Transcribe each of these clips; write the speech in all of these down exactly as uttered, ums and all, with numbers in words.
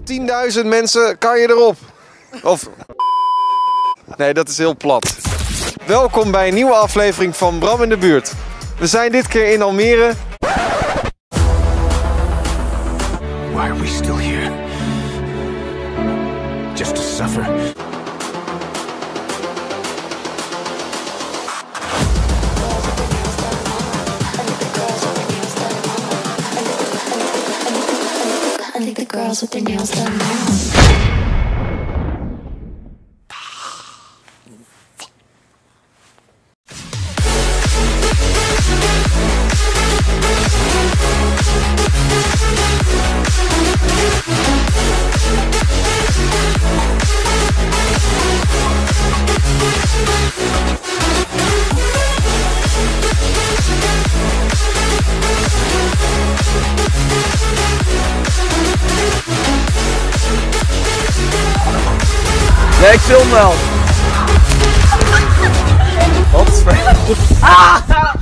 voor tienduizend mensen kan je erop. Of... Nee, dat is heel plat. Welkom bij een nieuwe aflevering van Bram in de Buurt. We zijn dit keer in Almere. Why are we still here? Just to suffer. I think the girls with their nails done now. Ja, ik film wel. Wat? Ah!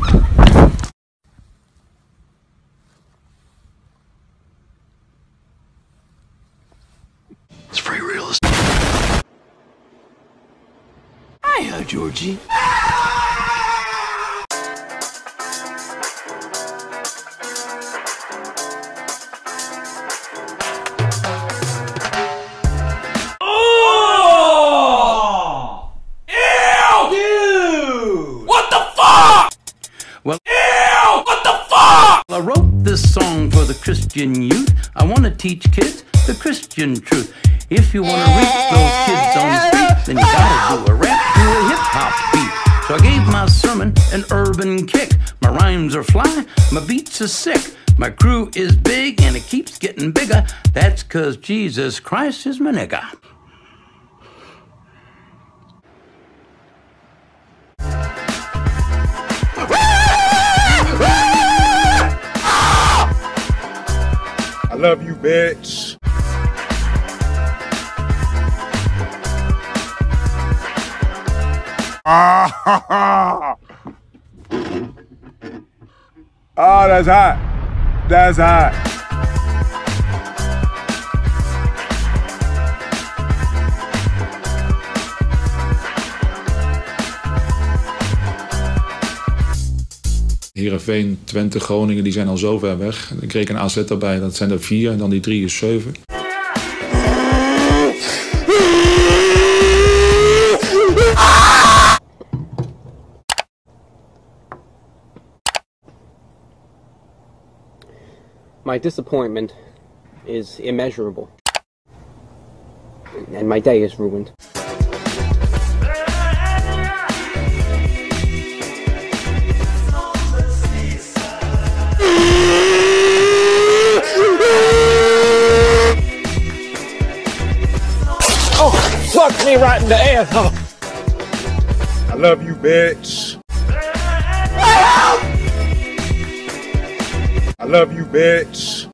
It's pretty realistic. Hiya, Georgie. Well, ew! What the fuck? I wrote this song for the Christian youth. I want to teach kids the Christian truth. If you want to reach those kids on the street, then you gotta do a rap to a hip-hop beat. So I gave my sermon an urban kick. My rhymes are fly, my beats are sick. My crew is big and it keeps getting bigger. That's 'cause Jesus Christ is my nigga. I love you, bitch. Ah, oh, that's hot. That's hot. Heerenveen, Twente, Groningen, die zijn al zo ver weg. Dan kreeg ik een A Z erbij, dat zijn er vier en dan die drie is zeven. My disappointment is immeasurable. And my day is ruined. Fuck me right in the ass, huh? I love you, bitch. I love you, bitch.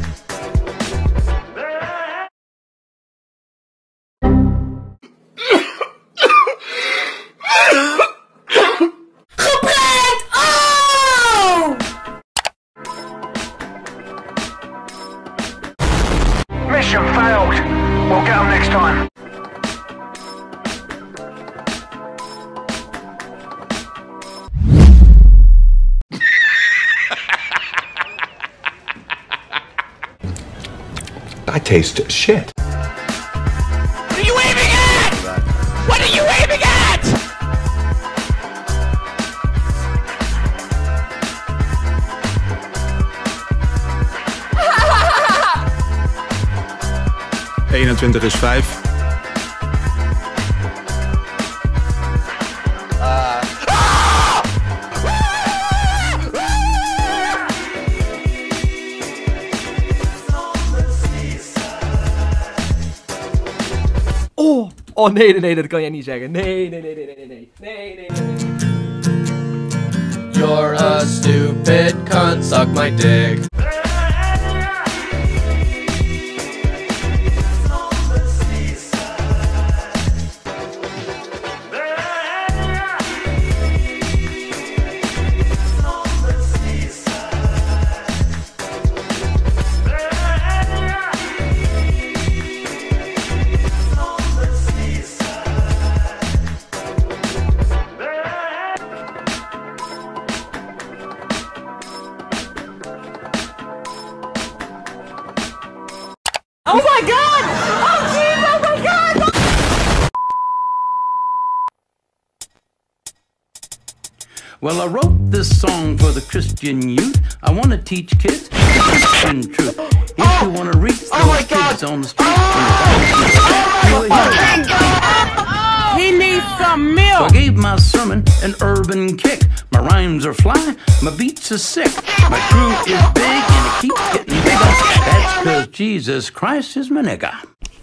Gepland! Oh! Mission failed. We'll get them next time. I taste shit. What are you aiming at? What are you aiming at? eenentwintig is vijf. Oh, oh nee, nee, nee, dat kan jij niet zeggen. Nee, nee, nee, nee, nee, nee, nee, nee, nee, nee. You're a stupid cunt, suck my dick. Well, I wrote this song for the Christian youth. I want to teach kids the Christian truth. If you want to reach those kids on the street, He needs some milk. so I gave my sermon an urban kick. My rhymes are fly, my beats are sick. My crew is big and it keeps getting bigger. That's because Jesus Christ is my nigga.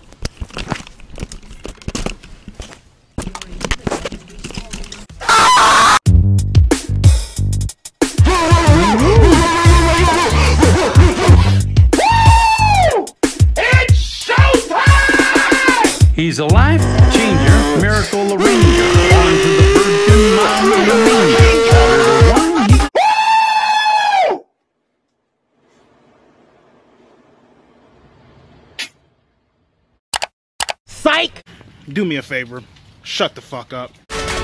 He's a life changer, miracle arranger, born to the virgin mom in a manger. Psych! Do me a favor. Shut the fuck up.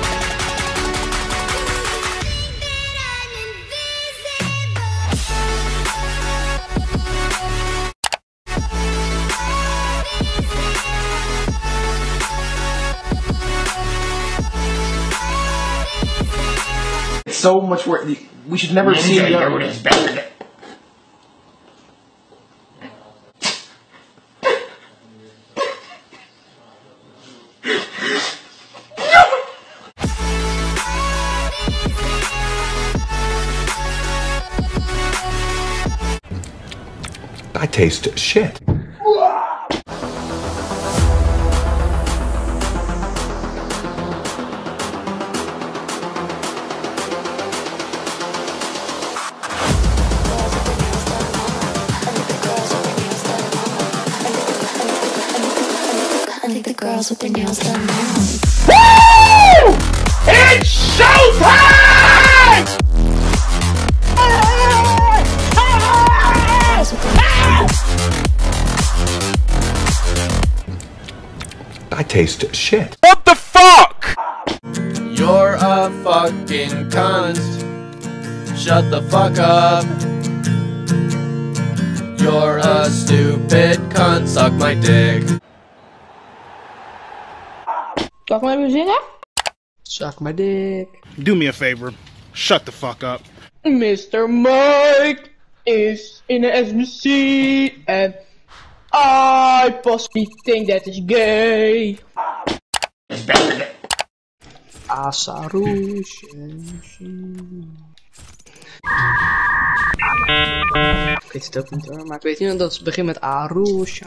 So much work. We should never see the other one. I taste shit. I think the girls with their nails done now. Woo! It's showtime! I taste shit. What the fuck? You're a fucking cunt. Shut the fuck up. You're a stupid cunt. Suck my dick. Zal ik maar even zingen? Suck my dick. Do me a favor. Shut the fuck up. mister Mike is in a S B C and I possibly think that is gay. Asarouche. Ik weet het ook niet hoor, maar ik weet niet dat het begint met Arouche.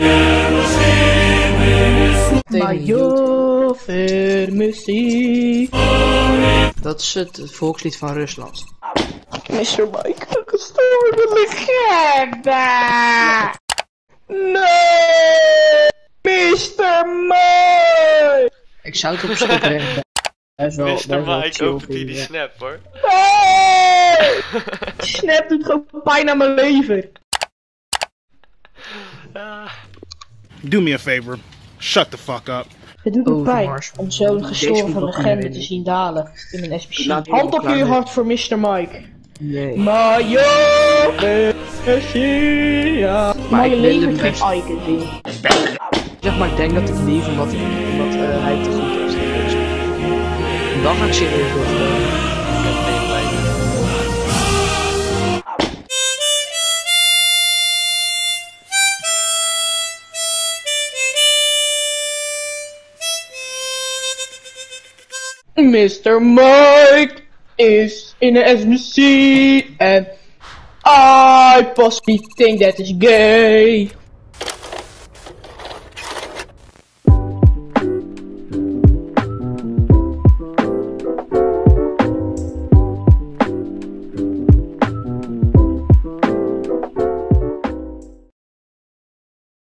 Majo Vermissie. Dat is het volkslied van Rusland. mister Mike, gestorven legende. Nee, mister Mike. Ik zou het op schip rechten. mister Mike, opent hij die snap hoor. Hey! Snap doet gewoon pijn aan mijn lever. Do me a favor. Shut the fuck up. Het doet me pijn om zo'n gestorven legende te zien dalen in een S B C. Hand op je hart voor mister Mike. Nee. Majo Vermissia. Maar je lever geen icon zien. Zeg maar, ik denk dat ik lief omdat, omdat uh, hij te goed is. En dan ga ik serieus door. mister Mike is in a S B C and I possibly think that is gay.